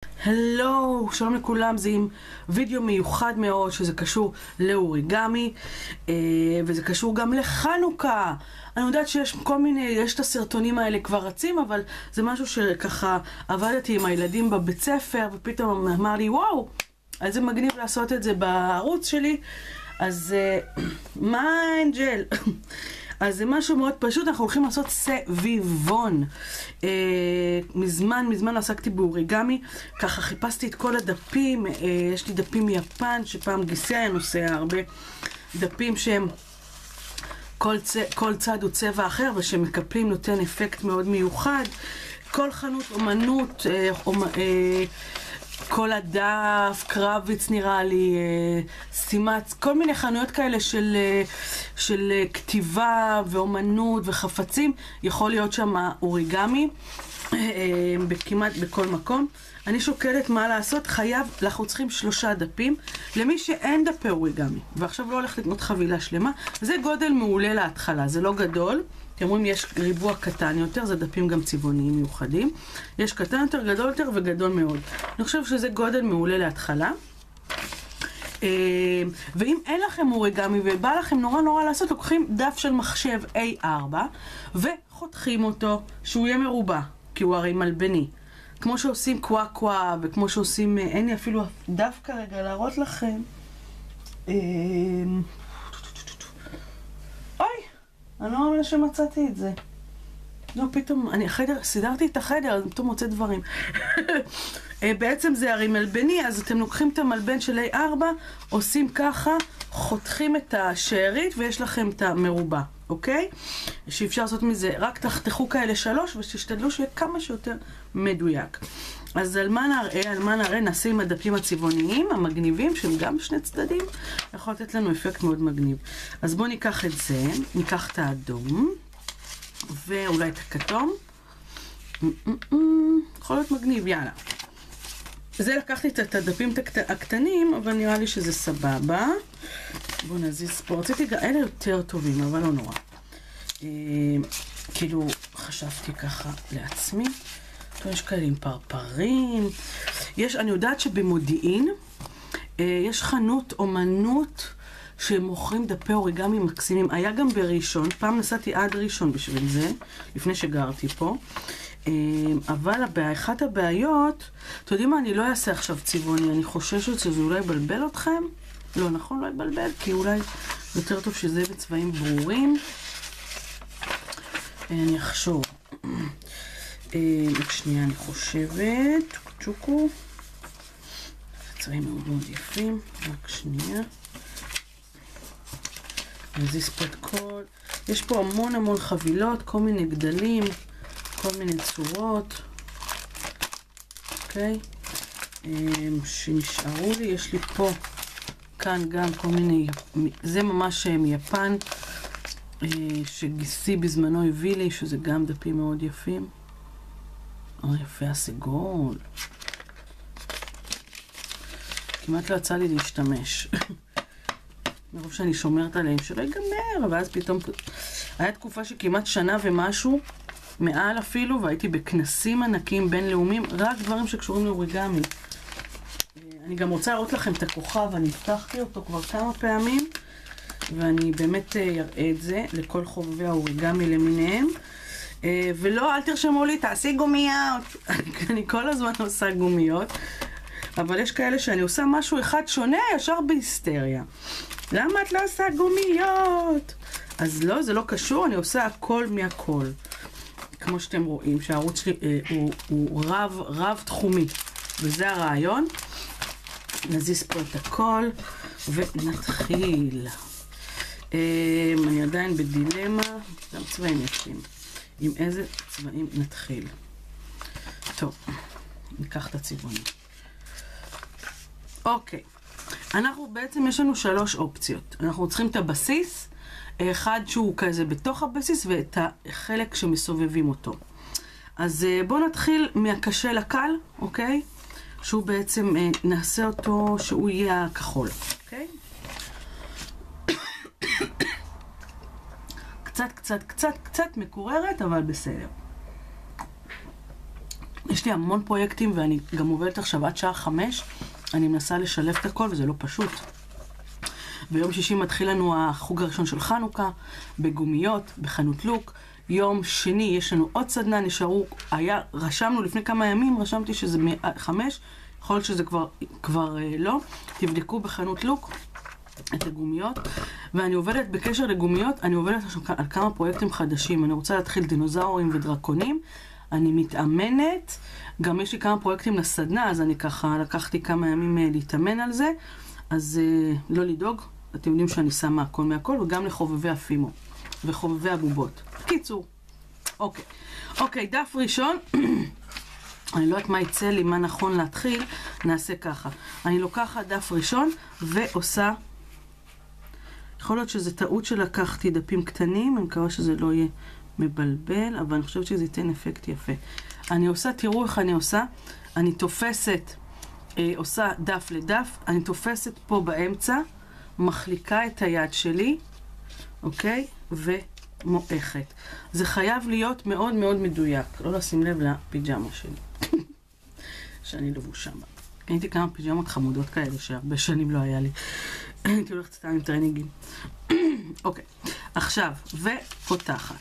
הלו, שלום לכולם, זה עם וידאו מיוחד מאוד שזה קשור לאוריגמי וזה קשור גם לחנוכה. אני יודעת שיש כל מיני, יש את הסרטונים האלה כבר רצים, אבל זה משהו שככה עבדתי עם הילדים בבית ספר ופתאום אמר לי וואו, אז זה מגניב לעשות את זה בערוץ שלי. אז מה אנג'ל? אז זה משהו מאוד פשוט, אנחנו הולכים לעשות סביבון. מזמן עסקתי באוריגמי, ככה חיפשתי את כל הדפים, יש לי דפים מיפן, שפעם גיסי היה נוסע הרבה דפים שהם, כל צד הוא צבע אחר, ושמקפלים נותן אפקט מאוד מיוחד. כל חנות אומנות, כל הדף, קרביץ נראה לי, סימץ, כל מיני חנויות כאלה של כתיבה ואומנות וחפצים, יכול להיות שם אוריגמי, כמעט בכל מקום. אני שוקלת מה לעשות, אנחנו צריכים 3 דפים, למי שאין דפי אוריגמי, ועכשיו לא הולך לקנות חבילה שלמה, זה גודל מעולה להתחלה, זה לא גדול, אתם רואים יש ריבוע קטן יותר, זה דפים גם צבעוניים מיוחדים, יש קטן יותר, גדול יותר וגדול מאוד. אני חושב שזה גודל מעולה להתחלה. ואם אין לכם אוריגמי ובא לכם נורא לעשות, לוקחים דף של מחשב A4 וחותכים אותו שהוא יהיה מרובע, כי הוא הרי מלבני. כמו שעושים קווה וכמו שעושים, אין לי אפילו דף כרגע להראות לכם. אני לא מאמינה שמצאתי את זה. לא, פתאום, סידרתי את החדר, אז פתאום מוצא דברים. בעצם זה הרי מלבני, אז אתם לוקחים את המלבן של A4, עושים ככה, חותכים את השארית, ויש לכם את המרובע, אוקיי? שאפשר לעשות מזה, רק תחתכו כאלה 3, ושתשתדלו שיהיה כמה שיותר מדויק. אז על מה נראה, נעשה עם הדפים הצבעוניים, המגניבים, שהם גם שני צדדים, יכול לתת לנו אפקט מאוד מגניב. אז בואו ניקח את זה, ניקח את האדום, ואולי את הכתום. יכול להיות מגניב, יאללה. זה לקחתי את הדפים הקטנים, אבל נראה לי שזה סבבה. בואו נזיז פה, רציתי גם, אלה יותר טובים, אבל לא נורא. כאילו, חשבתי ככה לעצמי. יש כאלה עם פרפרים. אני יודעת שבמודיעין יש חנות אומנות שמוכרים דפי אוריגמי מקסימים. היה גם בראשון, פעם נסעתי עד ראשון בשביל זה, לפני שגרתי פה. אבל אחת הבעיות, אתם יודעים מה, אני לא אעשה עכשיו צבעוני, אני חוששת שזה אולי יבלבל אתכם. לא, נכון, לא יבלבל, כי אולי יותר טוב שזה בצבעים ברורים. אני אחשוב. רק שנייה, אני חושבת. צ'וקו. צבעים מאוד מאוד יפים. רק שנייה. נזיז פה את כל. יש פה המון חבילות, כל מיני גדלים, כל מיני צורות. אוקיי? שנשארו לי, יש לי פה, כאן גם כל מיני, זה ממש מיפן, שגיסי בזמנו הביא לי, שזה גם דפים מאוד יפים. יפה הסגול. כמעט לא יצא לי להשתמש. מרוב שאני שומרת עליהם שלא ייגמר, ואז פתאום היה תקופה שכמעט שנה ומשהו, מעל אפילו, והייתי בכנסים ענקים בינלאומיים, רק דברים שקשורים לאוריגמי. אני גם רוצה להראות לכם את הכוכב, אני הבטחתי אותו כבר כמה פעמים, ואני באמת אראה את זה לכל חובבי האוריגמי למיניהם. ולא, אל תרשמו לי, תעשי גומיות. אני כל הזמן עושה גומיות, אבל יש כאלה שאני עושה משהו אחד שונה, ישר בהיסטריה. למה את לא עושה גומיות? אז לא, זה לא קשור, אני עושה הכל מהכל. כמו שאתם רואים, שהערוץ שלי הוא רב תחומי, וזה הרעיון. נזיז פה את הכל, ונתחיל. אני עדיין בדילמה, גם צבעים יפים. עם איזה צבעים נתחיל. טוב, ניקח את הצבעונים. אוקיי, בעצם יש לנו 3 אופציות. אנחנו צריכים את הבסיס, אחד שהוא כזה בתוך הבסיס, ואת החלק שמסובבים אותו. אז בואו נתחיל מהקשה לקל, אוקיי? שהוא בעצם, נעשה אותו שהוא יהיה הכחול, אוקיי? קצת מקוררת, אבל בסדר. יש לי המון פרויקטים ואני גם עובדת עכשיו עד שעה 5. אני מנסה לשלב את הכל וזה לא פשוט. ביום שישי מתחיל לנו החוג הראשון של חנוכה, בגומיות, בחנות לוק. יום שני יש לנו עוד סדנה, רשמנו לפני כמה ימים, רשמתי שזה 5, יכול להיות שזה כבר לא. תבדקו בחנות לוק את הגומיות. ואני עובדת בקשר לגומיות, אני עובדת עכשיו על כמה פרויקטים חדשים. אני רוצה להתחיל דינוזאורים ודרקונים. אני מתאמנת, גם יש לי כמה פרויקטים לסדנה, אז אני ככה לקחתי כמה ימים להתאמן על זה. אז לא לדאוג, אתם יודעים שאני שמה הכל מהכל, וגם לחובבי הפימו וחובבי הבובות. קיצור, אוקיי, דף ראשון. אני לא יודעת מה יצא לי, מה נכון להתחיל, נעשה ככה. אני לוקחת דף ראשון ועושה, יכול להיות שזה טעות שלקחתי דפים קטנים, אני מקווה שזה לא יהיה מבלבל, אבל אני חושבת שזה ייתן אפקט יפה. אני עושה, תראו איך אני עושה, אני תופסת, עושה דף לדף, אני תופסת פה באמצע, מחליקה את היד שלי, אוקיי? ומועכת. זה חייב להיות מאוד מאוד מדויק, לא לשים לב לפיג'מה שלי, שאני לבושה בה. הייתי כמה פיג'מות חמודות כאלה שהרבה שנים לא היה לי. הייתי הולכת סתם עם טרנינגים. אוקיי, עכשיו, ופותחת.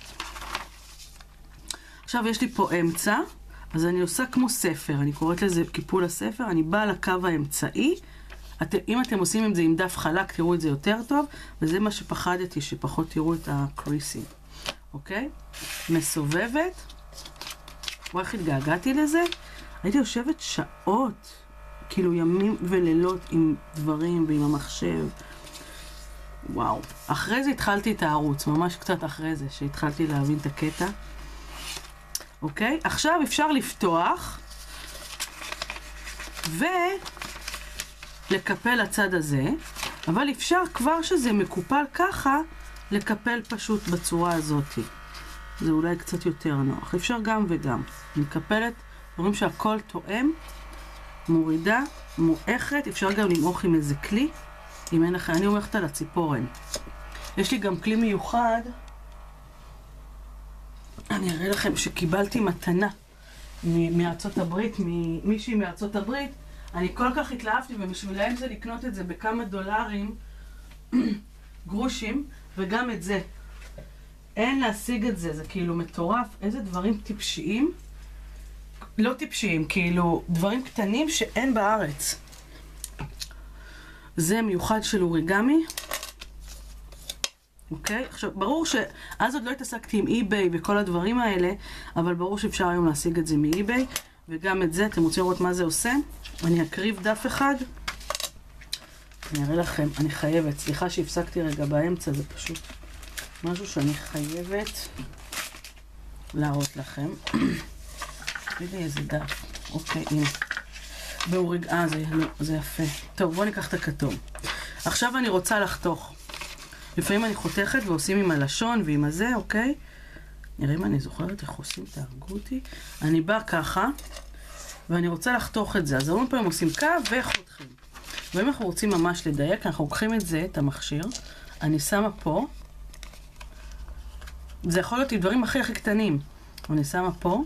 עכשיו יש לי פה אמצע, אז אני עושה כמו ספר, אני קוראת לזה קיפול הספר, אני באה לקו האמצעי, אם אתם עושים עם זה עם דף חלק, תראו את זה יותר טוב, וזה מה שפחדתי, שפחות תראו את הקריסים. אוקיי? מסובבת. איך התגעגעתי לזה? הייתי יושבת שעות, כאילו ימים ולילות עם דברים ועם המחשב. וואו. אחרי זה התחלתי את הערוץ, ממש קצת אחרי זה, שהתחלתי להבין את הקטע. אוקיי? עכשיו אפשר לפתוח ולקפל לצד הזה, אבל אפשר כבר שזה מקופל ככה, לקפל פשוט בצורה הזאת. זה אולי קצת יותר נוח. אפשר גם וגם. מקפלת, רואים שהכל תואם, מורידה, מועכת, אפשר גם למעוך עם איזה כלי, אם אין לכם, אני אומרת על הציפורן. יש לי גם כלי מיוחד, אני אראה לכם שקיבלתי מתנה מארצות הברית, מישהי מארצות הברית, אני כל כך התלהבתי, ובשבילהם זה לקנות את זה בכמה דולרים, גרושים, וגם את זה. אין להשיג את זה, זה כאילו מטורף, איזה דברים טיפשיים, לא טיפשיים, כאילו דברים קטנים שאין בארץ. זה מיוחד של אוריגמי. אוקיי? עכשיו, ברור שאז עוד לא התעסקתי עם אי-ביי וכל הדברים האלה, אבל ברור שאפשר היום להשיג את זה מאי-ביי, וגם את זה, אתם רוצים לראות מה זה עושה? אני אקריב דף אחד. אני אראה לכם, אני חייבת, סליחה שהפסקתי רגע באמצע, זה פשוט משהו שאני חייבת להראות לכם. תראי איזה דף. אוקיי, הנה. זה יפה. טוב, בואו ניקח את הכתום. עכשיו אני רוצה לחתוך. לפעמים אני חותכת ועושים עם הלשון ועם הזה, אוקיי? נראה אם אני זוכרת איך עושים, תהרגו אותי. אני באה ככה, ואני רוצה לחתוך את זה. אז הרבה פעמים עושים קו וחותכים. ואם אנחנו רוצים ממש לדייק, אנחנו לוקחים את זה, את המכשיר, אני שמה פה. זה יכול להיות עם דברים הכי קטנים. אני שמה פה.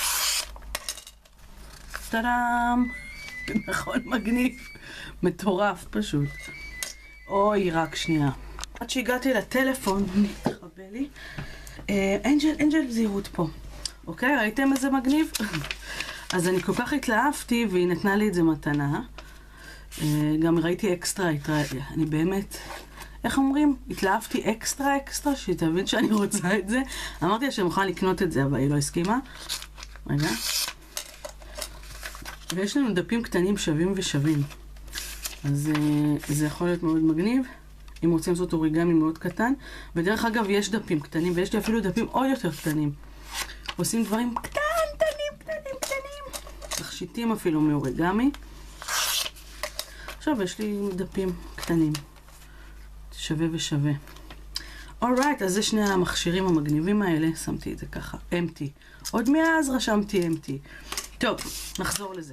טאדאם! נכון, מגניב. מטורף פשוט. אוי, רק שנייה. עד שהגעתי לטלפון, נתחבא לי. אנג'ל זהירות פה. אוקיי, ראיתם איזה מגניב? אז אני כל כך התלהבתי, והיא נתנה לי את זה מתנה. גם ראיתי אקסטרה, אני באמת, איך אומרים? התלהבתי אקסטרה, שתבין שאני רוצה את זה. אמרתי לה שאני מוכנה לקנות את זה, אבל היא לא הסכימה. רגע. ויש לנו דפים קטנים שווים ושווים. אז זה יכול להיות מאוד מגניב. אם רוצים לעשות אוריגמי מאוד קטן. ודרך אגב, יש דפים קטנים, ויש לי אפילו דפים עוד יותר קטנים. עושים דברים קטנים. תכשיטים אפילו מאוריגמי. עכשיו יש לי דפים קטנים. שווה ושווה. אורייט, אז זה שני המכשירים המגניבים האלה. שמתי את זה ככה. אמפטי. עוד מאז רשמתי אמפטי. טוב, נחזור לזה.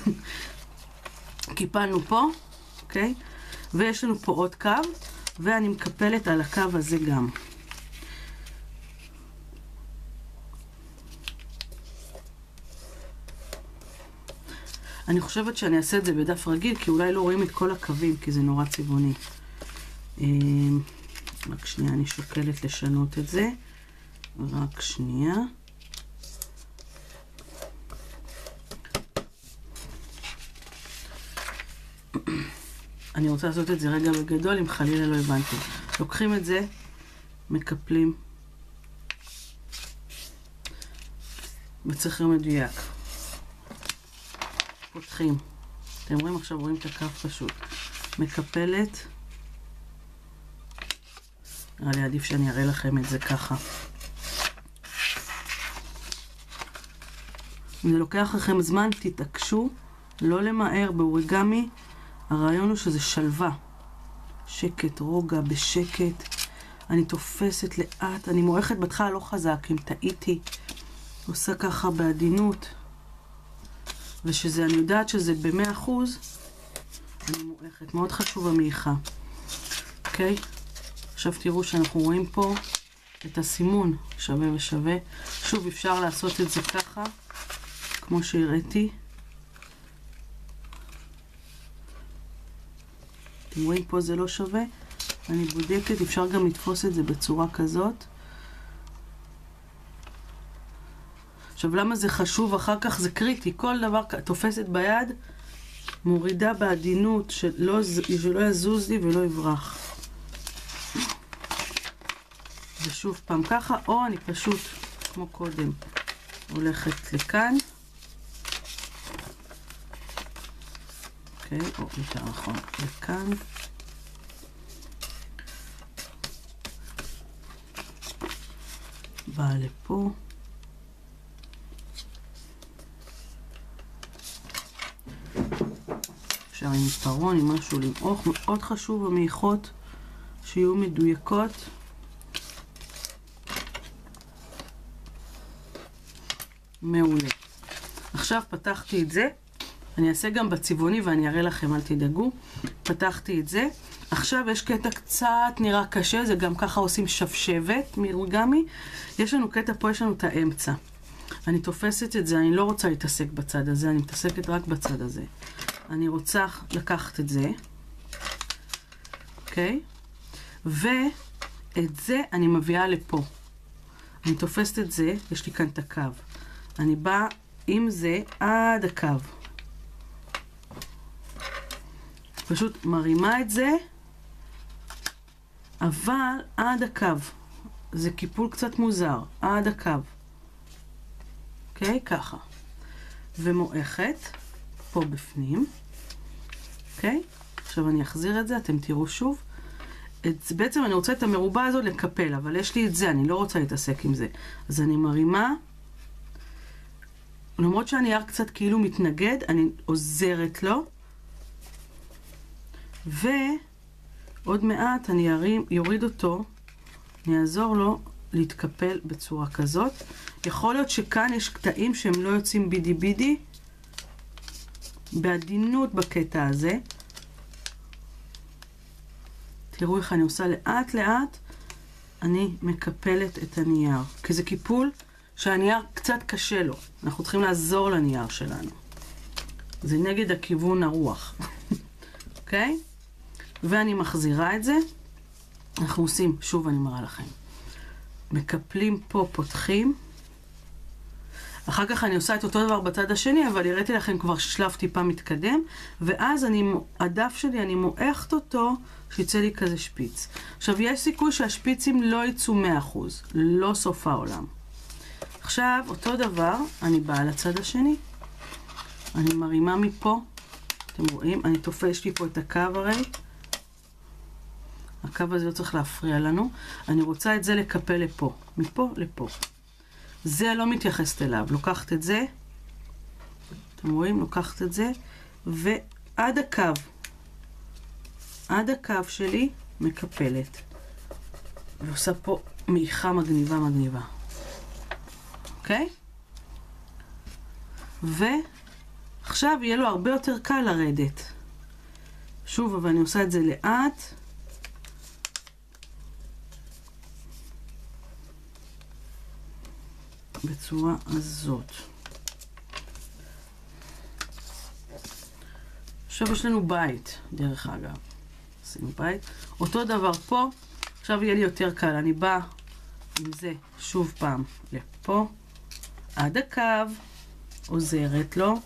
קיפלנו פה, אוקיי? ויש לנו פה עוד קו, ואני מקפלת על הקו הזה גם. אני חושבת שאני אעשה את זה בדף רגיל, כי אולי לא רואים את כל הקווים, כי זה נורא צבעוני. רק שנייה, אני שוקלת לשנות את זה. רק שנייה. אני רוצה לעשות את זה רגע בגדול, אם חלילה לא הבנתי. לוקחים את זה, מקפלים. בצחר מדויק. פותחים. אתם רואים עכשיו, רואים את הקו פשוט. מקפלת. נראה לי עדיף שאני אראה לכם את זה ככה. אם זה לוקח לכם זמן, תתעקשו, לא למהר באוריגמי. הרעיון הוא שזה שלווה. שקט, רוגע, בשקט. אני תופסת לאט, אני מועכת בהתחלה לא חזק, אם טעיתי. עושה ככה בעדינות. ושזה, אני יודעת שזה ב100%, אני מועכת. מאוד חשוב המעיכה. אוקיי? עכשיו תראו שאנחנו רואים פה את הסימון שווה ושווה. שוב, אפשר לעשות את זה ככה, כמו שהראיתי. אתם רואים פה זה לא שווה. אני בודקת, אפשר גם לתפוס את זה בצורה כזאת. עכשיו, למה זה חשוב? אחר כך זה קריטי. כל דבר תופסת ביד, מורידה בעדינות, שלא יזוז לי ולא יברח. ושוב פעם ככה, או אני פשוט, כמו קודם, הולכת לכאן. אוקיי, או יותר נכון, לכאן. באה לפה. אפשר עם פרון, עם משהו למעוך. מאוד חשוב המעיכות שיהיו מדויקות. מעולה. עכשיו פתחתי את זה. אני אעשה גם בצבעוני ואני אראה לכם, אל תדאגו. פתחתי את זה. עכשיו יש קטע קצת נראה קשה, זה גם ככה עושים שבשבת מאוריגמי. יש לנו קטע פה, יש לנו את האמצע. אני תופסת את זה, אני לא רוצה להתעסק בצד הזה, אני מתעסקת רק בצד הזה. אני רוצה לקחת את זה, אוקיי? ואת זה אני מביאה לפה. אני תופסת את זה, יש לי כאן את הקו. אני באה עם זה עד הקו. פשוט מרימה את זה, אבל עד הקו. זה קיפול קצת מוזר, עד הקו. אוקיי? ככה. ומועכת. פה בפנים. אוקיי? עכשיו אני אחזיר את זה, אתם תראו שוב. בעצם אני רוצה את המרובע הזאת לקפל, אבל יש לי את זה, אני לא רוצה להתעסק עם זה. אז אני מרימה. למרות שהנייר קצת כאילו מתנגד, אני עוזרת לו. ועוד מעט אני יוריד אותו, אני אעזור לו להתקפל בצורה כזאת. יכול להיות שכאן יש קטעים שהם לא יוצאים בידי בידי. בעדינות בקטע הזה. תראו איך אני עושה לאט לאט. אני מקפלת את הנייר. כי זה קיפול שהנייר קצת קשה לו. אנחנו צריכים לעזור לנייר שלנו. זה נגד הכיוון הרוח. אוקיי? ואני מחזירה את זה. אנחנו עושים, שוב אני מראה לכם. מקפלים פה, פותחים. אחר כך אני עושה את אותו דבר בצד השני, אבל הראיתי לכם כבר ששלב טיפה מתקדם. ואז הדף שלי, אני מועכת אותו, שיצא לי כזה שפיץ. עכשיו, יש סיכוי שהשפיצים לא יצאו 100%. לא סוף העולם. עכשיו, אותו דבר, אני באה לצד השני. אני מרימה מפה. אתם רואים? אני תופש לי פה את הקו הרי. הקו הזה לא צריך להפריע לנו. אני רוצה את זה לקפל לפה. מפה לפה. זה לא מתייחסת אליו. לוקחת את זה. אתם רואים? לוקחת את זה. ועד הקו. עד הקו שלי מקפלת. ועושה פה מעיכה מגניבה מגניבה. אוקיי? ועכשיו יהיה לו הרבה יותר קל לרדת. שוב, אבל אני עושה את זה לאט. בצורה הזאת. עכשיו יש לנו בית, דרך אגב. עשינו בית. אותו דבר פה, עכשיו יהיה לי יותר קל. אני באה עם זה שוב פעם לפה, עד הקו, עוזרת לו.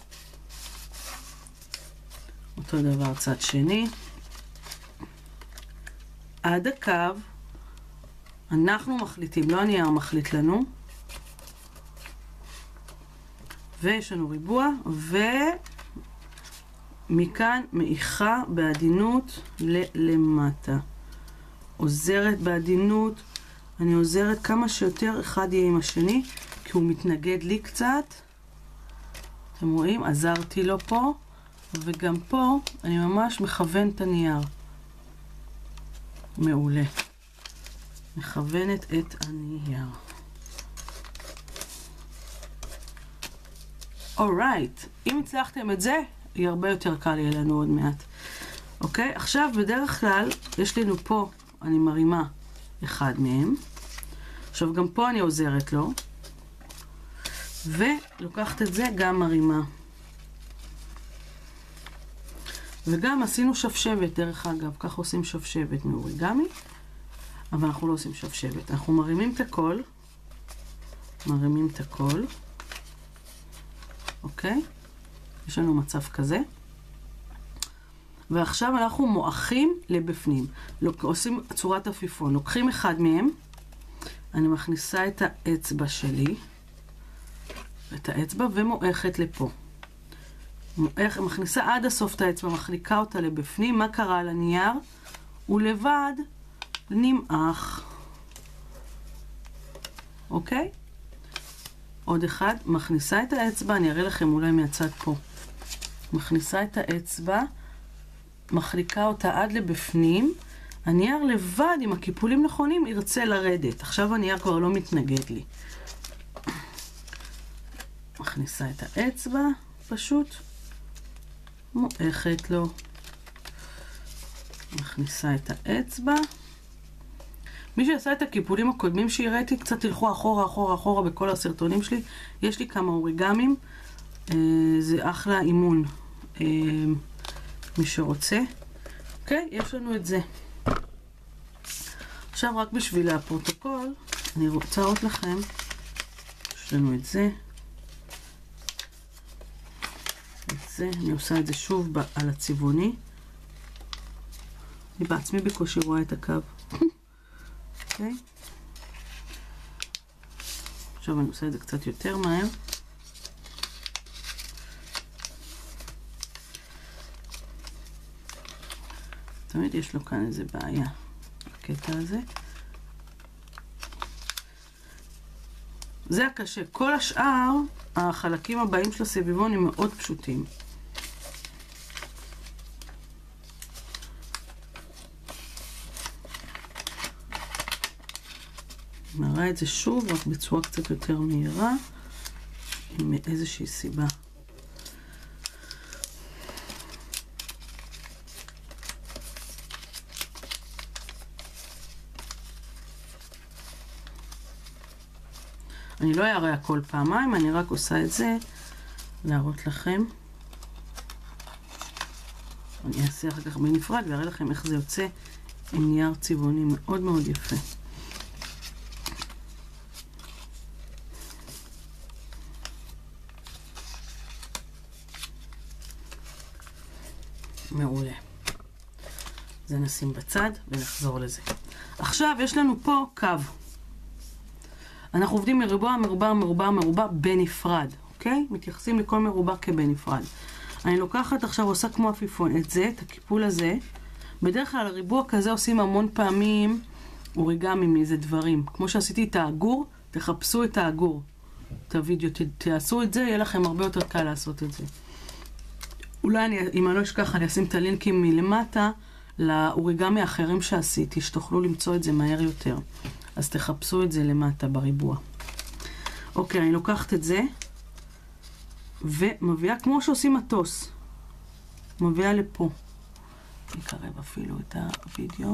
אותו דבר צד שני. עד הקו, אנחנו מחליטים, לא הנייר מחליט לנו. ויש לנו ריבוע, ומכאן מעיכה בעדינות למטה. עוזרת בעדינות, אני עוזרת כמה שיותר אחד יהיה עם השני, כי הוא מתנגד לי קצת. אתם רואים? עזרתי לו פה, וגם פה אני ממש מכוון את הנייר. מעולה. מכוונת את הנייר. אורייט, אם הצלחתם את זה, יהיה הרבה יותר קל יהיה לנו עוד מעט. אוקיי? עכשיו בדרך כלל, יש לנו פה, אני מרימה אחד מהם. עכשיו גם פה אני עוזרת לו. ולוקחת את זה גם מרימה. וגם עשינו שפשבת, דרך אגב, כך עושים שפשבת מאוריגמי. אבל אנחנו לא עושים שפשבת. אנחנו מרימים את הכל. מרימים את הכל. אוקיי? יש לנו מצב כזה. ועכשיו אנחנו מועכים לבפנים. עושים צורת עפיפון. לוקחים אחד מהם. אני מכניסה את האצבע שלי. את האצבע ומועכת לפה. מכניסה עד הסוף את האצבע, מחליקה אותה לבפנים. מה קרה לנייר? הוא לבד נמעך. אוקיי? עוד אחד, מכניסה את האצבע, אני אראה לכם אולי מהצד פה. מכניסה את האצבע, מחליקה אותה עד לבפנים. הנייר לבד, עם הקיפולים נכונים, ירצה לרדת. עכשיו הנייר כבר לא מתנגד לי. מכניסה את האצבע, פשוט מועכת לו. מכניסה את האצבע. מי שעשה את הקיפולים הקודמים שהראיתי, קצת תלכו אחורה, אחורה, אחורה בכל הסרטונים שלי. יש לי כמה אוריגמים. זה אחלה אימון. מי שרוצה. אוקיי, יש לנו את זה. עכשיו רק בשביל הפרוטוקול, אני רוצה עוד לכם. יש לנו את זה. אני עושה את זה שוב על הצבעוני. אני בעצמי בקושי רואה את הקו. אוקיי. עכשיו אני עושה את זה קצת יותר מהר. תמיד יש לו כאן איזה בעיה. הקטע הזה. זה הקשה. כל השאר, החלקים הבאים של הסביבון הם מאוד פשוטים. מראה את זה שוב, רק בצורה קצת יותר מהירה, עם איזושהי סיבה. אני לא אראה הכל פעמיים, אני רק עושה את זה, להראות לכם. אני אעשה אחר כך בנפרד ואראה לכם איך זה יוצא עם נייר צבעוני מאוד מאוד יפה. מעולה. זה נשים בצד ונחזור לזה. עכשיו יש לנו פה קו. אנחנו עובדים מרובע, מרובע, מרובע, מרובע בנפרד, אוקיי? מתייחסים לכל מרובע כבנפרד. אני לוקחת עכשיו, עושה כמו עפיפון, את זה, את הקיפול הזה. בדרך כלל הריבוע כזה עושים המון פעמים אוריגמי מאיזה דברים. כמו שעשיתי את האגור, תחפשו את האגור. את הוידאו, תעשו את זה, יהיה לכם הרבה יותר קל לעשות את זה. אולי אם אני לא אשכח, אני אשים את הלינקים מלמטה לאוריגמי האחרים שעשיתי, שתוכלו למצוא את זה מהר יותר. אז תחפשו את זה למטה בריבוע. אוקיי, אני לוקחת את זה, ומביאה כמו שעושים מטוס. מביאה לפה. נקרב אפילו את הוידאו.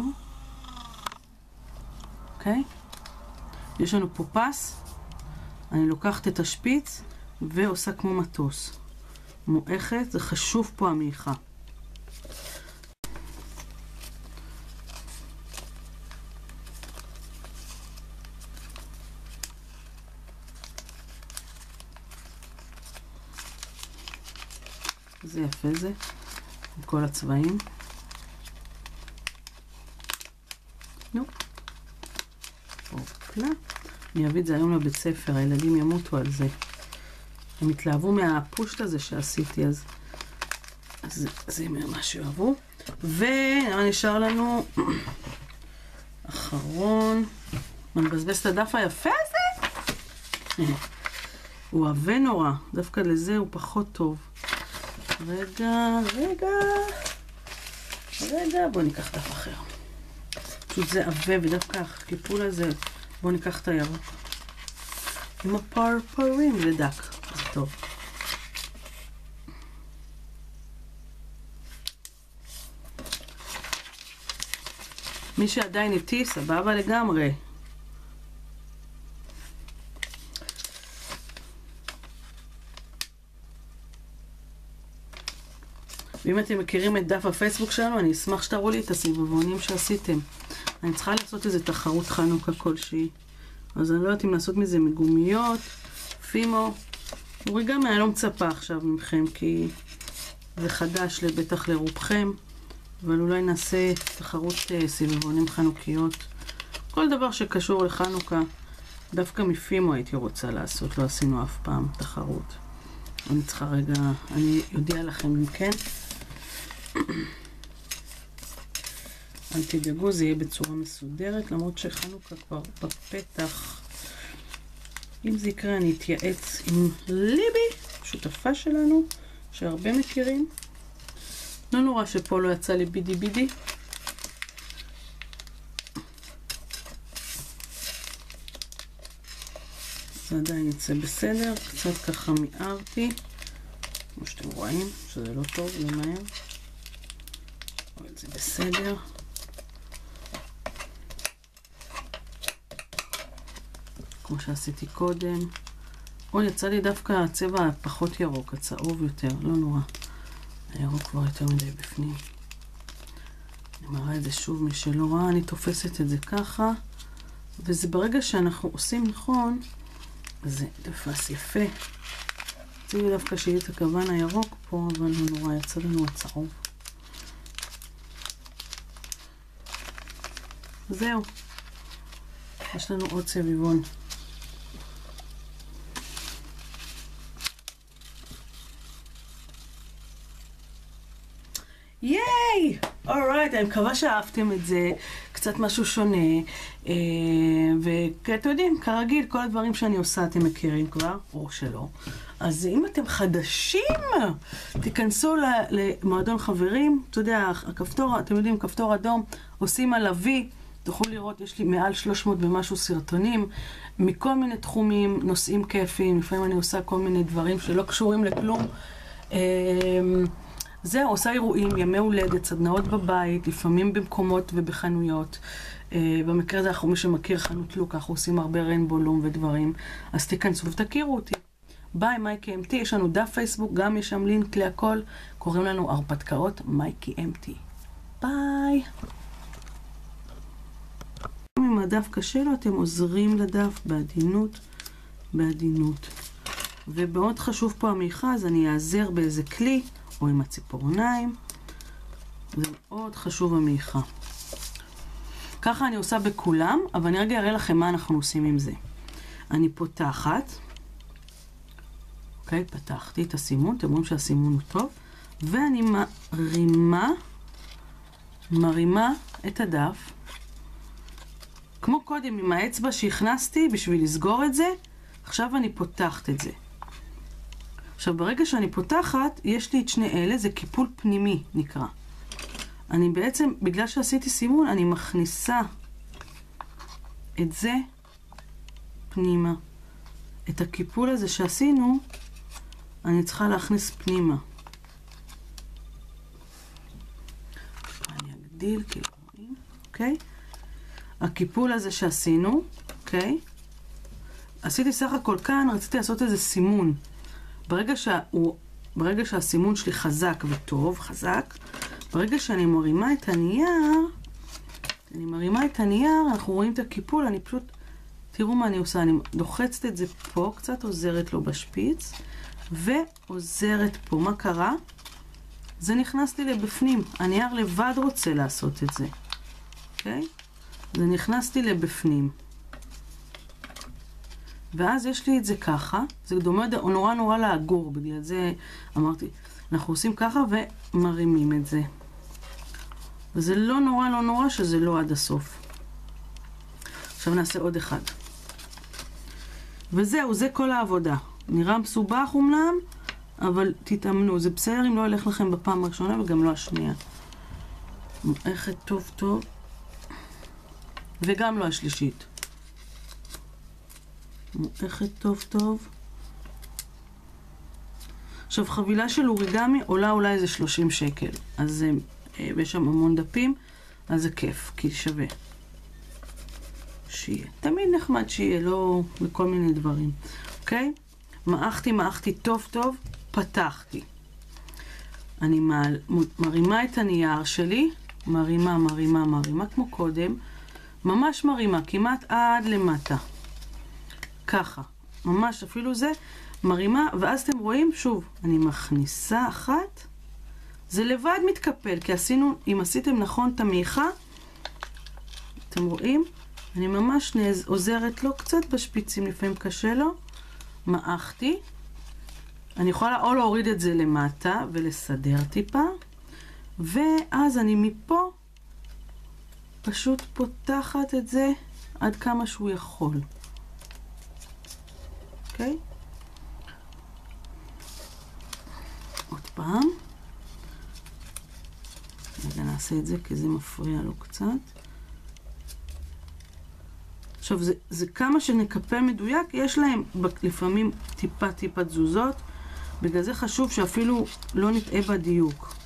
אוקיי? יש לנו פה פס. אני לוקחת את השפיץ, ועושה כמו מטוס. מועכת, זה חשוב פה המעיכה. איזה יפה זה, עם כל הצבעים. נו. אופלה. אני אביא את זה היום לבית ספר, הילדים ימותו על זה. הם התלהבו מהפושט הזה שעשיתי, אז זה ממש יאהבו. ונשאר לנו אחרון. מבזבז את הדף היפה הזה? הוא עבה נורא. דווקא לזה הוא פחות טוב. רגע. בואו ניקח דף אחר. פשוט זה עבה ודווקא הקיפול הזה. בואו ניקח את הירוק. עם הפרפרים זה דק. זה טוב. מי שעדיין איתי, סבבה לגמרי. ואם אתם מכירים את דף הפייסבוק שלנו, אני אשמח שתראו לי את הסיבובונים שעשיתם. אני צריכה לעשות איזה תחרות חנוכה כלשהי. אז אני לא יודעת אם לעשות מזה מגומיות, פימו. אורי גם אני לא מצפה עכשיו ממכם, כי זה חדש בטח לרובכם. אבל אולי נעשה תחרות סיבובונים חנוכיות. כל דבר שקשור לחנוכה, דווקא מפימו הייתי רוצה לעשות, לא עשינו אף פעם תחרות. אני צריכה רגע, אני יודיע לכם אם כן. אל תדאגו, זה יהיה בצורה מסודרת, למרות שחנוכה כבר בפתח. אם זה יקרה אני אתייעץ עם ליבי, שותפה שלנו, שהרבה מכירים. לא נורא שפה לא יצא לי בידי. זה עדיין יצא בסדר, קצת ככה מיערתי, כמו שאתם רואים, שזה לא טוב, לא מהר. אבל זה בסדר. כמו שעשיתי קודם. יצא לי דווקא הצבע פחות ירוק, הצהוב יותר, לא נורא. הירוק כבר יותר מדי בפנים. אני מראה את זה שוב, מי שלא ראה, אני תופסת את זה ככה. וזה ברגע שאנחנו עושים נכון, זה תפס יפה. רציתי דווקא שיהיה את הכוון הירוק פה, אבל לא נורא, יצא לנו הצהוב. זהו. יש לנו עוד סביבון. ייי! אורייט, אני מקווה שאהבתם את זה, קצת משהו שונה, ואתם יודעים, כרגיל, כל הדברים שאני עושה אתם מכירים כבר, או שלא. אז אם אתם חדשים, תיכנסו למועדון חברים, אתה יודע, הכפתור, אתם יודעים, כפתור אדום, עושים עליו וי, תוכלו לראות, יש לי מעל 300 ומשהו סרטונים, מכל מיני תחומים, נושאים כיפים, לפעמים אני עושה כל מיני דברים שלא קשורים לכלום, זהו, עושה אירועים, ימי הולדת, סדנאות בבית, לפעמים במקומות ובחנויות. במקרה הזה, מי שמכיר חנות לוק, אנחנו עושים הרבה ריינבולום ודברים, אז תיכנסו ותכירו אותי. ביי, מייקי אמתי, יש לנו דף פייסבוק, גם יש שם לינק להכל, קוראים לנו הרפתקאות מייקי אמתי. ביי. אם הדף קשה לו, אתם עוזרים לדף בעדינות. ומאוד חשוב פה המעיכה, אז אני אעזר באיזה כלי, או עם הציפורניים. זה מאוד חשוב המעיכה. ככה אני עושה בכולם, אבל אני רגע אראה לכם מה אנחנו עושים עם זה. אני פותחת, אוקיי, פתחתי את הסימון, אתם רואים שהסימון הוא טוב, ואני מרימה את הדף, כמו קודם עם האצבע שהכנסתי בשביל לסגור את זה, עכשיו אני פותחת את זה. עכשיו, ברגע שאני פותחת, יש לי את שני אלה, זה קיפול פנימי נקרא. אני בעצם, בגלל שעשיתי סימון, אני מכניסה את זה פנימה. את הקיפול הזה שעשינו, אני צריכה להכניס פנימה. אני אגדיל, כאילו, אוקיי? הקיפול הזה שעשינו, אוקיי? עשיתי סך הכל כאן, רציתי לעשות איזה סימון. ברגע שהסימון שלי חזק וטוב, ברגע שאני מרימה את הנייר, אנחנו רואים את הקיפול, אני פשוט, תראו מה אני עושה, אני לוחצת את זה פה, קצת עוזרת לו בשפיץ, ועוזרת פה. מה קרה? זה נכנס לי לבפנים. הנייר לבד רוצה לעשות את זה. אוקיי? זה נכנס לי לבפנים. ואז יש לי את זה ככה. זה דומה נורא לאגור. בגלל זה אמרתי, אנחנו עושים ככה ומרימים את זה. וזה לא נורא שזה לא עד הסוף. עכשיו נעשה עוד אחד. וזהו, זה כל העבודה. נראה מסובך אומנם, אבל תתאמנו. זה בסדר אם לא ילך לכם בפעם הראשונה וגם לא השנייה. מועכת טוב. וגם לא השלישית. מועכת טוב. עכשיו, חבילה של אוריגמי עולה אולי איזה 30 שקל. אז יש שם המון דפים, אז זה כיף, כי שווה. שיהיה. תמיד נחמד שיהיה, לא לכל מיני דברים. אוקיי? מעכתי טוב, פתחתי. אני מרימה את הנייר שלי, מרימה, כמו קודם. ממש מרימה, כמעט עד למטה. ככה. ממש, אפילו זה. מרימה, ואז אתם רואים, שוב, אני מכניסה אחת. זה לבד מתקפל, כי עשינו, אם עשיתם נכון את המעיכה, אתם רואים? אני ממש עוזרת לו קצת בשפיצים, לפעמים קשה לו. מעכתי. אני יכולה או להוריד את זה למטה ולסדר טיפה. ואז אני מפה פשוט פותחת את זה עד כמה שהוא יכול. אוקיי? עוד פעם. רגע, נעשה את זה כי זה מפריע לו קצת. עכשיו, זה כמה שנקפל מדויק, יש להם לפעמים טיפה תזוזות, בגלל זה חשוב שאפילו לא נטעה בדיוק.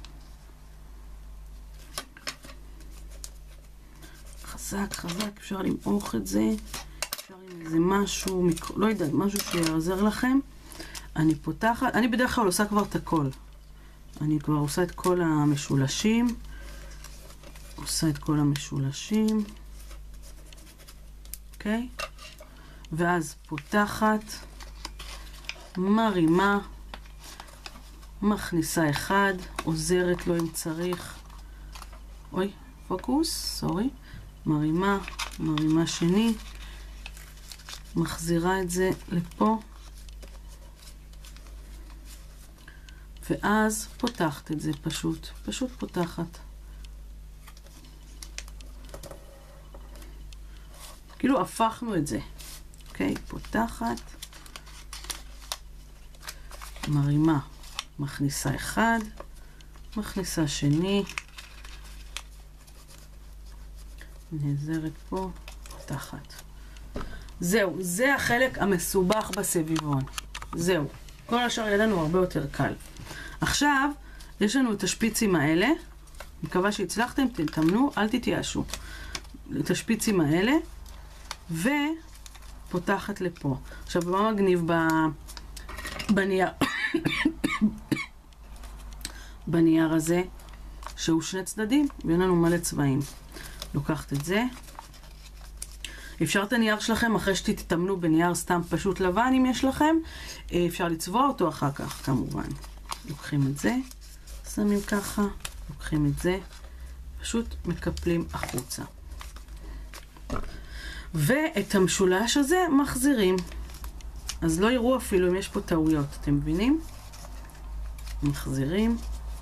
חזק, אפשר למעוך את זה, אפשר עם איזה משהו, לא יודעת, משהו שיעזר לכם. אני פותחת, אני בדרך כלל עושה כבר את הכל. אני כבר עושה את כל המשולשים. אוקיי? ואז פותחת, מרימה, מכניסה אחד, עוזרת לו אם צריך. אוי, פוקוס, סורי. מרימה שני, מחזירה את זה לפה. ואז פותחת את זה פשוט פותחת. כאילו הפכנו את זה. אוקיי, פותחת. מרימה, מכניסה אחד, מכניסה שני. נעזרת פה, פותחת. זהו, זה החלק המסובך בסביבון. זהו. כל השאר ידענו הרבה יותר קל. עכשיו, יש לנו את השפיצים האלה. מקווה שהצלחתם, תתאמנו, אל תתייאשו. את השפיצים האלה, ופותחת לפה. עכשיו, מה מגניב בנייר? בנייר הזה, שהוא שני צדדים, ויש לנו מלא צבעים. לוקחת את זה. אפשר את הנייר שלכם, אחרי שתתאמנו בנייר סתם פשוט לבן, אם יש לכם, אפשר לצבוע אותו אחר כך, כמובן. לוקחים את זה, שמים ככה, לוקחים את זה, פשוט מקפלים החוצה. ואת המשולש הזה מחזירים. אז לא יראו אפילו אם יש פה טעויות, אתם מבינים? מחזירים.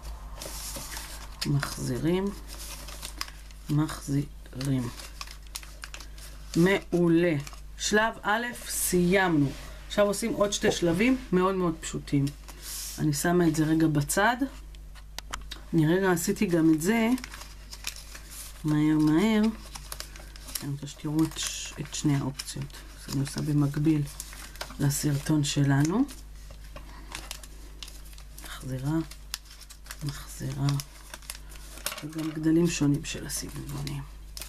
מעולה. שלב א', סיימנו. עכשיו עושים עוד שתי שלבים מאוד מאוד פשוטים. אני שמה את זה רגע בצד. אני רגע עשיתי גם את זה. מהר. אני רוצה שתראו את שני האופציות. אז אני עושה במקביל לסרטון שלנו. מחזירה. וגם גדלים שונים של הסביבונים.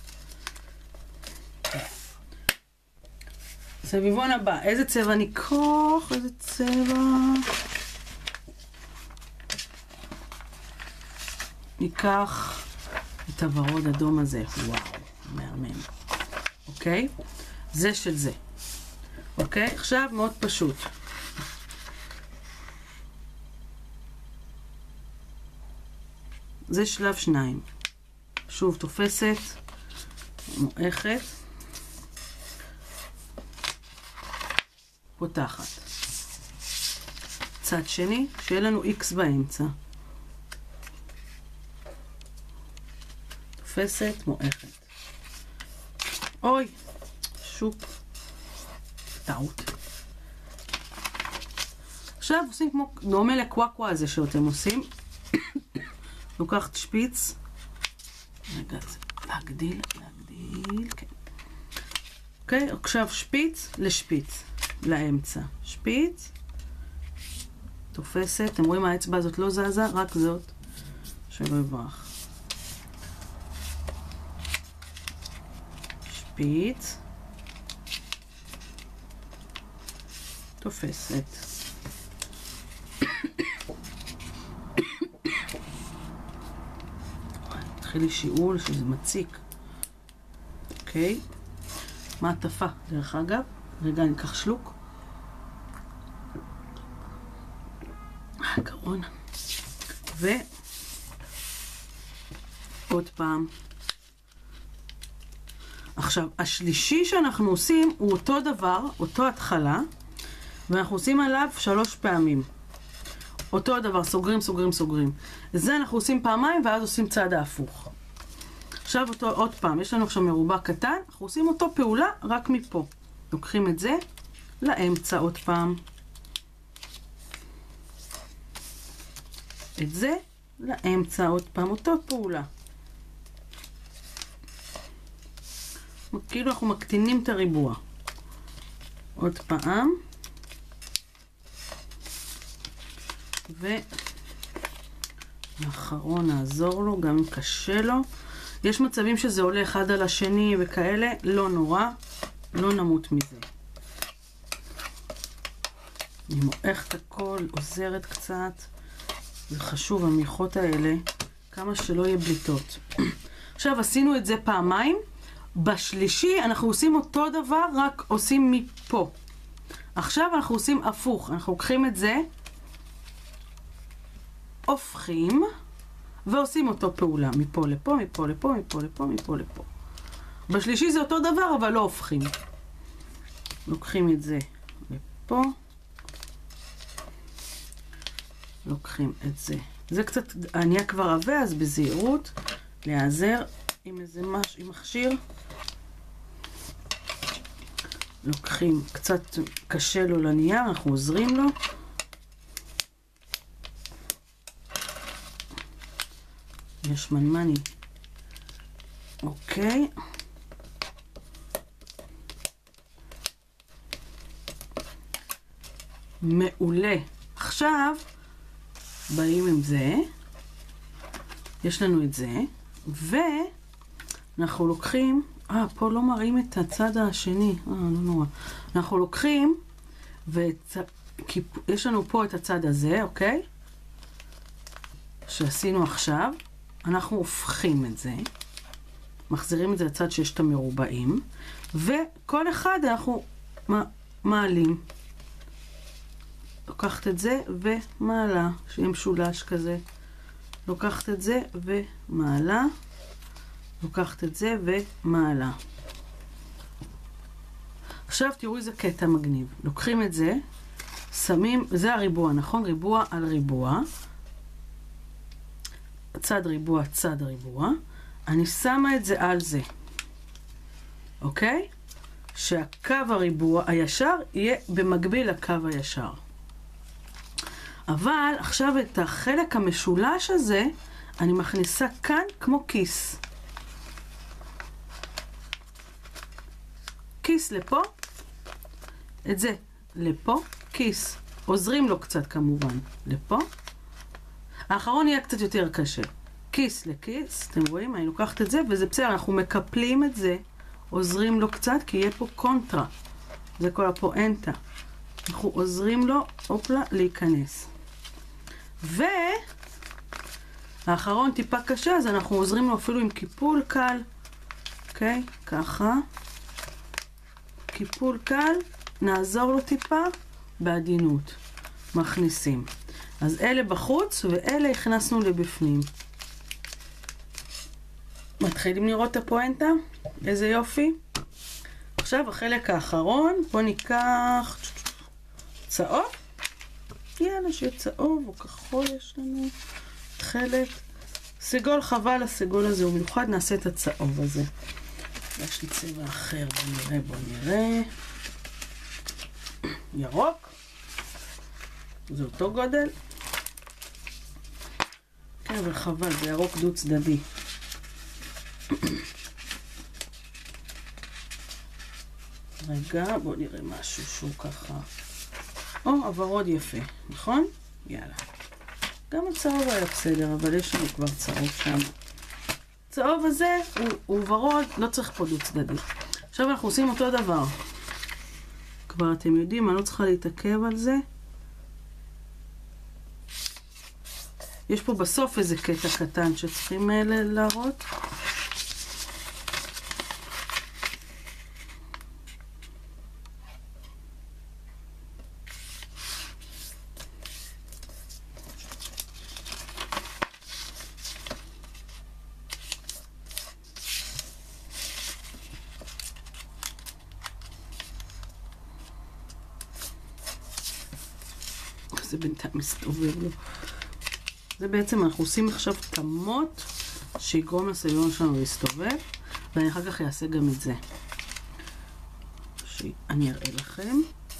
סביבון הבא, איזה צבע ניקח? איזה צבע? ניקח את הוורוד אדום הזה. וואו, מהמם. אוקיי? זה של זה. אוקיי? עכשיו מאוד פשוט. זה שלב 2. שוב תופסת, מועכת, פותחת. צד שני, שיהיה לנו X באמצע. תופסת, מועכת. אוי, שוב, טעות. עכשיו עושים כמו דומה לקוואקווה הזה שאתם עושים. לוקחת שפיץ. רגע, להגדיל, כן. אוקיי, עכשיו שפיץ לשפיץ, לאמצע. שפיץ, תופסת, אתם רואים האצבע הזאת לא זזה, רק זאת, שלא יברח. שפיץ, תופסת. התחיל לי שיעול שזה מציק. אוקיי. מעטפה, דרך אגב. רגע, אני אקח שלוק. גרון. ועוד פעם. עכשיו, השלישי שאנחנו עושים הוא אותו דבר, אותו התחלה, ואנחנו עושים עליו 3 פעמים. אותו הדבר, סוגרים, סוגרים, סוגרים. זה אנחנו עושים פעמיים, ואז עושים צד ההפוך. עכשיו אותו עוד פעם, יש לנו עכשיו מרובע קטן, אנחנו עושים אותו פעולה רק מפה. לוקחים את זה לאמצע עוד פעם. את זה לאמצע עוד פעם, אותו פעולה. כאילו אנחנו מקטינים את הריבוע. עוד פעם. ואחרון נעזור לו, גם אם קשה לו. יש מצבים שזה עולה אחד על השני וכאלה, לא נורא, לא נמות מזה. אני מועכת הכל, עוזרת קצת. זה חשוב, המייכות האלה, כמה שלא יהיה בליטות. עכשיו עשינו את זה פעמיים. בשלישי אנחנו עושים אותו דבר, רק עושים מפה. עכשיו אנחנו עושים הפוך. אנחנו לוקחים את זה, הופכים, ועושים אותו פעולה. מפה לפה, מפה לפה, מפה לפה, מפה לפה. בשלישי זה אותו דבר, אבל לא הופכים. לוקחים את זה לפה. לוקחים את זה. זה קצת, אני כבר עבה, אז בזהירות, להיעזר עם איזה משהו, עם מכשיר. לוקחים, קצת קשה לו לנייר, אנחנו עוזרים לו. יש מנמני. אוקיי. מעולה. עכשיו, באים עם זה. יש לנו את זה. ואנחנו לוקחים, פה לא מראים את הצד השני. לא נורא. אנחנו לוקחים, יש לנו פה את הצד הזה, אוקיי? שעשינו עכשיו. אנחנו הופכים את זה. מחזירים את זה לצד שיש את המרובעים. וכל אחד אנחנו מעלים. לוקחת את זה ומעלה, שיהיה משולש כזה. לוקחת את זה ומעלה. לוקחת את זה ומעלה. עכשיו תראו איזה קטע מגניב. לוקחים את זה, שמים, זה הריבוע, נכון? ריבוע על ריבוע. צד ריבוע, צד ריבוע. אני שמה את זה על זה. אוקיי? שהקו הריבוע הישר יהיה במקביל לקו הישר. אבל עכשיו את החלק המשולש הזה אני מכניסה כאן כמו כיס. כיס לפה, את זה לפה, כיס. עוזרים לו קצת כמובן, לפה. האחרון יהיה קצת יותר קשה. כיס לכיס, אתם רואים? אני לוקחת את זה וזה בסדר, אנחנו מקפלים את זה, עוזרים לו קצת כי יהיה פה קונטרה. זה כל הפואנטה. אנחנו עוזרים לו, אופלה, להיכנס. והאחרון טיפה קשה, אז אנחנו עוזרים לו אפילו עם קיפול קל. אוקיי? ככה. קיפול קל, נעזור לו טיפה בעדינות. מכניסים. אז אלה בחוץ ואלה הכנסנו לבפנים. מתחילים לראות את הפואנטה? איזה יופי. עכשיו החלק האחרון, בוא ניקח צהוב. יאללה, שיהיה צהוב או כחול יש לנו. חלק. סגול, חבל, הסגול הזה הוא מיוחד, נעשה את הצהוב הזה. יש לי צבע אחר, בוא נראה. ירוק. זה אותו גודל. כן, אבל חבל, זה ירוק דו צדדי. רגע, בואו נראה משהו שהוא ככה. הוורוד יפה, נכון? יאללה. גם הצהוב היה בסדר, אבל יש לנו כבר צהוב שם. הצהוב הזה הוא ורוד, לא צריך פה דו צדדי. עכשיו אנחנו עושים אותו דבר. כבר אתם יודעים, אני לא צריכה להתעכב על זה. יש פה בסוף איזה קטע קטן שצריכים להראות. זה בינתיים מסתובב לו. זה בעצם אנחנו עושים עכשיו תמות שיגרום לסביון שלנו להסתובב, ואני אחר כך אעשה גם את זה. אני אראה לכם.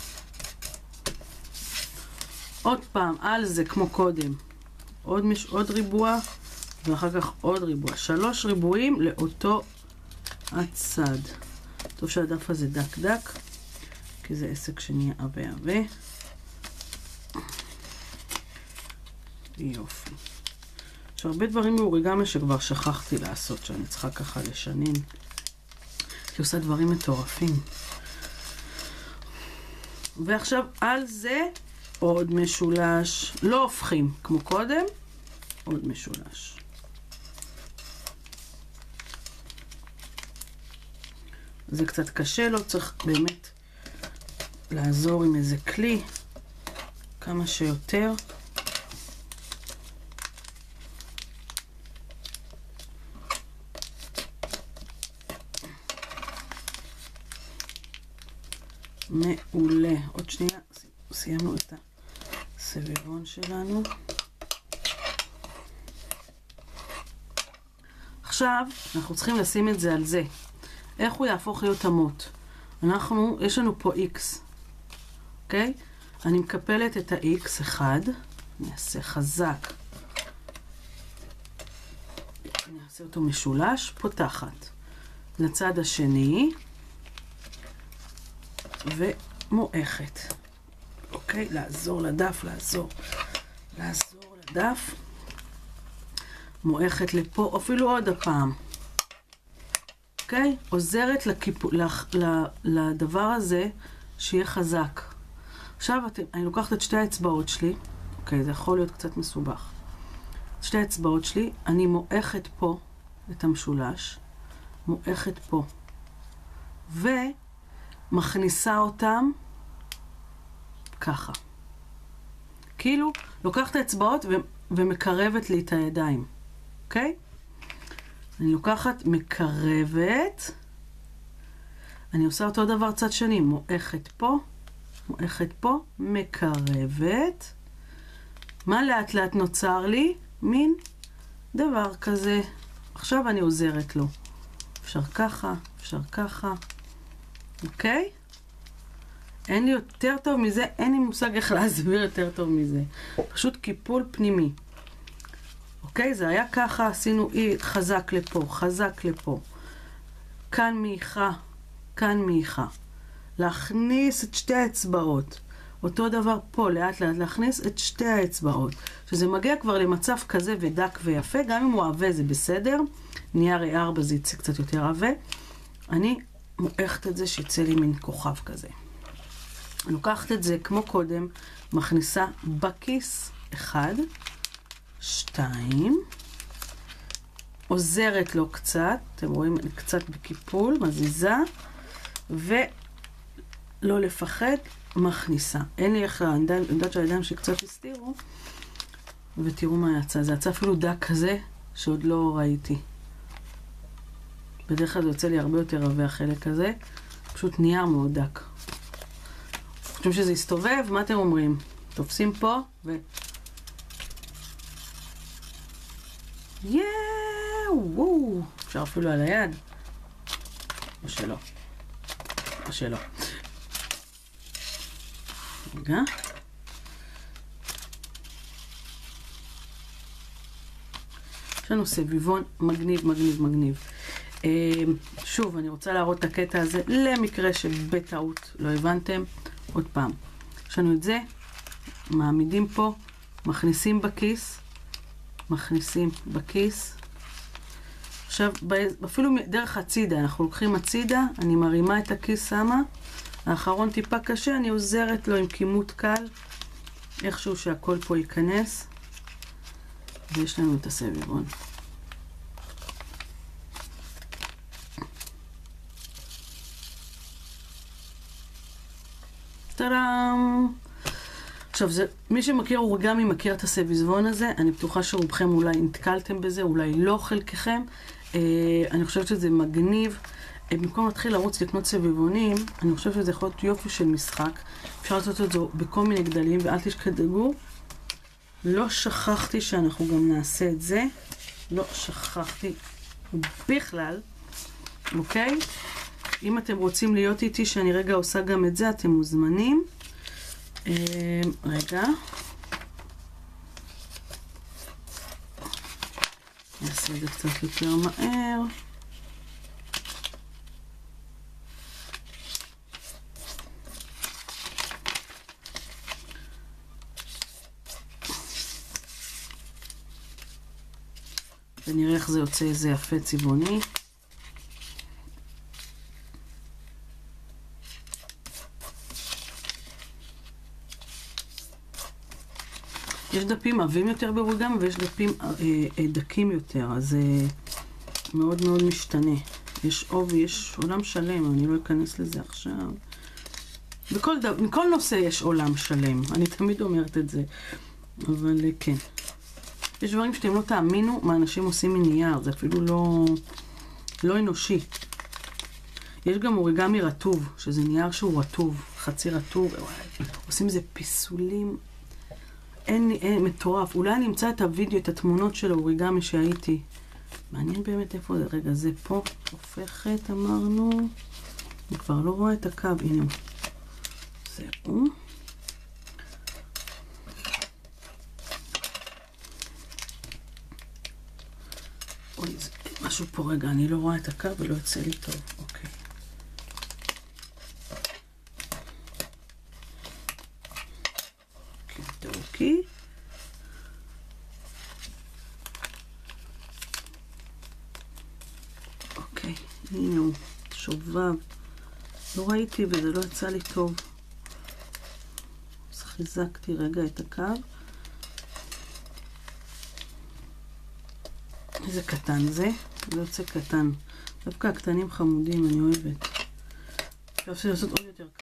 עוד פעם, על זה כמו קודם. עוד ריבוע, ואחר כך עוד ריבוע. 3 ריבועים לאותו הצד. טוב שהדף הזה דק דק, כי זה עסק שנהיה עבה עבה. יופי. יש הרבה דברים מאוריגמי שכבר שכחתי לעשות, שאני צריכה ככה לשנין. כי עושה דברים מטורפים. ועכשיו על זה עוד משולש. לא הופכים כמו קודם. עוד משולש. זה קצת קשה, לא צריך באמת לעזור עם איזה כלי כמה שיותר. מעולה. עוד שנייה, סיימנו את הסביבון שלנו. עכשיו אנחנו צריכים לשים את זה על זה. איך הוא יהפוך להיות תמות? יש לנו פה X, אוקיי? אני מקפלת את ה-X אחד, אני אעשה חזק. אני אעשה אותו משולש, פותחת לצד השני. ומועכת. אוקיי? לעזור לדף, לעזור לדף. מועכת לפה, אפילו עוד הפעם. אוקיי? עוזרת לדבר הזה שיהיה חזק. עכשיו אני לוקחת את שתי האצבעות שלי. אוקיי, זה יכול להיות קצת מסובך. שתי האצבעות שלי, אני מועכת פה את המשולש. מועכת פה. מכניסה אותם ככה. כאילו, לוקחת האצבעות ומקרבת לי את הידיים. אוקיי? אני לוקחת, מקרבת. אני עושה אותו דבר צד שני. מועכת פה, מקרבת. מה לאט לאט נוצר לי? מין דבר כזה. עכשיו אני עוזרת לו. אפשר ככה. אוקיי? אין לי יותר טוב מזה, אין לי מושג איך להסביר יותר טוב מזה. פשוט קיפול פנימי. אוקיי? זה היה ככה, עשינו חזק לפה. כאן מעיכה. להכניס את שתי האצבעות. אותו דבר פה, לאט לאט להכניס את שתי האצבעות. שזה מגיע כבר למצב כזה ודק ויפה, גם אם הוא עבה זה בסדר. נייר A4 זה יצא קצת יותר עבה. אני מועכת את זה שיצא לי מין כוכב כזה. אני לוקחת את זה כמו קודם, מכניסה בכיס 1, 2, עוזרת לו קצת, אתם רואים, אני קצת בקיפול, מזיזה, ולא לפחד, מכניסה. אין לי איך, אני יודעת שהידיים שקצת הסתירו, ותראו מה יצא. זה יצא אפילו דק כזה שעוד לא ראיתי. בדרך כלל זה יוצא לי הרבה יותר רבה החלק הזה. פשוט נייר מאוד דק. חושבים שזה יסתובב? מה אתם אומרים? תופסים פה ו... וואו! אפשר אפילו על היד. או שלא. או שלא. רגע. יש לנו סביבון מגניב, מגניב, מגניב. שוב, אני רוצה להראות את הקטע הזה למקרה שבטעות לא הבנתם. עוד פעם. יש לנו את זה, מעמידים פה, מכניסים בכיס, מכניסים בכיס. עכשיו, אפילו דרך הצידה, אנחנו לוקחים הצידה, אני מרימה את הכיס שמה, האחרון טיפה קשה, אני עוזרת לו עם כימות קל, איכשהו שהכל פה ייכנס, ויש לנו את הסביבון. טאדאם! עכשיו, מי שמכיר אוריגמי מכיר את הסביבון הזה, אני בטוחה שרובכם אולי נתקלתם בזה, אולי לא חלקכם. אני חושבת שזה מגניב. במקום להתחיל לרוץ לקנות סביבונים, אני חושבת שזה יכול להיות יופי של משחק. אפשר לעשות את זה בכל מיני גדלים, ואל תשכדגו. לא שכחתי שאנחנו גם נעשה את זה. לא שכחתי בכלל. אוקיי? אם אתם רוצים להיות איתי שאני רגע עושה גם את זה, אתם מוזמנים. רגע. נעשה את זה קצת יותר מהר. ונראה איך זה יוצא איזה יפה צבעוני. יש דפים עבים יותר באוריגמי ויש דפים דקים יותר, אז זה מאוד מאוד משתנה. יש יש עולם שלם, אני לא אכנס לזה עכשיו. בכל נושא יש עולם שלם, אני תמיד אומרת את זה, אבל כן. יש דברים שאתם לא תאמינו מה אנשים עושים מנייר, זה אפילו לא אנושי. יש גם אוריגמי רטוב, שזה נייר שהוא רטוב, חצי רטוב, עושים איזה פיסולים. אין מטורף. אולי אני אמצא את הוידאו, את התמונות של האוריגמי שהייתי. מעניין באמת איפה זה. רגע, זה פה הופכת, אמרנו. אני כבר לא רואה את הקו. הנה. זהו. אוי, זה משהו פה. רגע, אני לא רואה את הקו ולא יוצא לי טוב. אוקיי. אוקיי. אוקיי, הנה הוא, שובב. לא ראיתי וזה לא יצא לי טוב. אז חיזקתי רגע את הקו. איזה קטן זה. זה יוצא קטן. דווקא הקטנים חמודים, אני אוהבת. עכשיו אפשר לעשות עוד